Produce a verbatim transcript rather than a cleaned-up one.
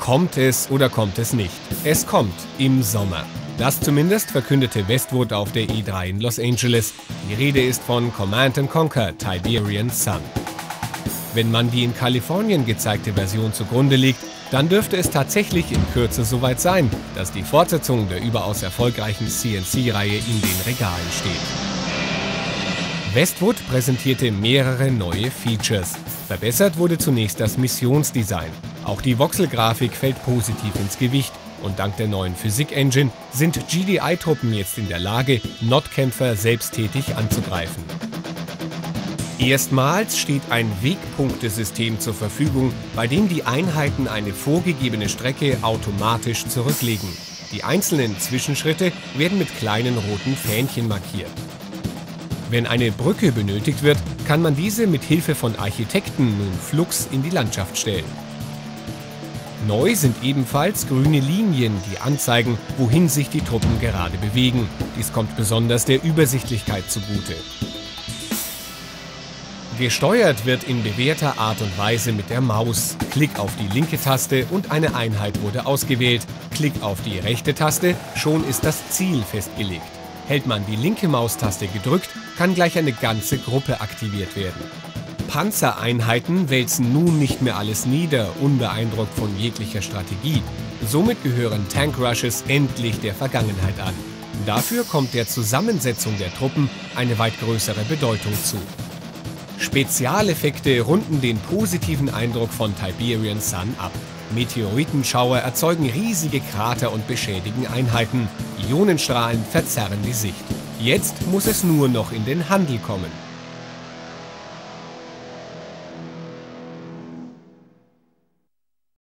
Kommt es oder kommt es nicht? Es kommt im Sommer. Das zumindest verkündete Westwood auf der E drei in Los Angeles. Die Rede ist von Command and Conquer Tiberian Sun. Wenn man die in Kalifornien gezeigte Version zugrunde legt, dann dürfte es tatsächlich in Kürze soweit sein, dass die Fortsetzung der überaus erfolgreichen C N C-Reihe in den Regalen steht. Westwood präsentierte mehrere neue Features. Verbessert wurde zunächst das Missionsdesign. Auch die Voxelgrafik fällt positiv ins Gewicht. Und dank der neuen Physik-Engine sind G D I-Truppen jetzt in der Lage, Notkämpfer selbsttätig anzugreifen. Erstmals steht ein Wegpunktesystem zur Verfügung, bei dem die Einheiten eine vorgegebene Strecke automatisch zurücklegen. Die einzelnen Zwischenschritte werden mit kleinen roten Fähnchen markiert. Wenn eine Brücke benötigt wird, kann man diese mit Hilfe von Architekten nun flugs in die Landschaft stellen. Neu sind ebenfalls grüne Linien, die anzeigen, wohin sich die Truppen gerade bewegen. Dies kommt besonders der Übersichtlichkeit zugute. Gesteuert wird in bewährter Art und Weise mit der Maus. Klick auf die linke Taste und eine Einheit wurde ausgewählt. Klick auf die rechte Taste, schon ist das Ziel festgelegt. Hält man die linke Maustaste gedrückt, kann gleich eine ganze Gruppe aktiviert werden. Panzereinheiten wälzen nun nicht mehr alles nieder, unbeeindruckt von jeglicher Strategie. Somit gehören Tankrushes endlich der Vergangenheit an. Dafür kommt der Zusammensetzung der Truppen eine weit größere Bedeutung zu. Spezialeffekte runden den positiven Eindruck von Tiberian Sun ab. Meteoritenschauer erzeugen riesige Krater und beschädigen Einheiten. Ionenstrahlen verzerren die Sicht. Jetzt muss es nur noch in den Handel kommen.